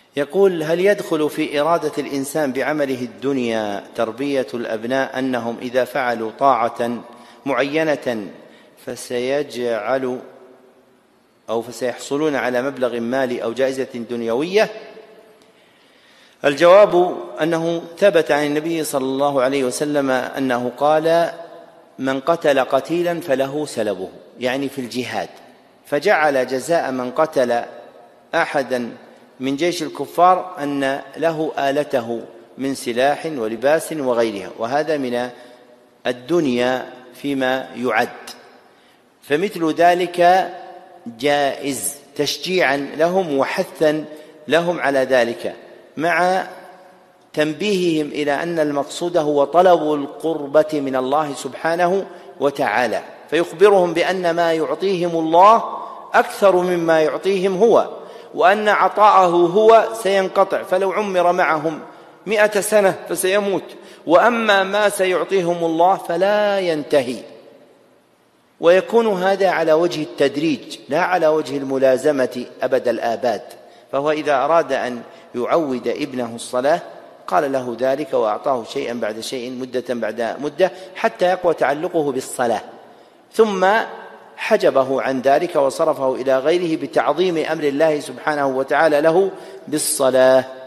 يقول: هل يدخل في إرادة الإنسان بعمله الدنيا تربية الأبناء أنهم إذا فعلوا طاعة معينة فسيحصلون على مبلغ مالي أو جائزة دنيوية؟ الجواب أنه ثبت عن النبي صلى الله عليه وسلم أنه قال: من قتل قتيلا فله سلبه، يعني في الجهاد، فجعل جزاء من قتل أحدا من جيش الكفار أن له آلته من سلاح ولباس وغيرها، وهذا من الدنيا فيما يعد، فمثل ذلك جائز تشجيعا لهم وحثا لهم على ذلك، مع تنبيههم إلى أن المقصود هو طلب القربة من الله سبحانه وتعالى، فيخبرهم بأن ما يعطيهم الله أكثر مما يعطيهم هو، وأن عطاءه هو سينقطع، فلو عمر معهم 100 سنة فسيموت، وأما ما سيعطيهم الله فلا ينتهي. ويكون هذا على وجه التدريج لا على وجه الملازمة أبد الآباد، فهو إذا أراد أن يعود ابنه الصلاة قال له ذلك وأعطاه شيئا بعد شيء مدة بعد مدة حتى يقوى تعلقه بالصلاة، ثم حجبه عن ذلك وصرفه إلى غيره بتعظيم أمر الله سبحانه وتعالى له بالصلاة.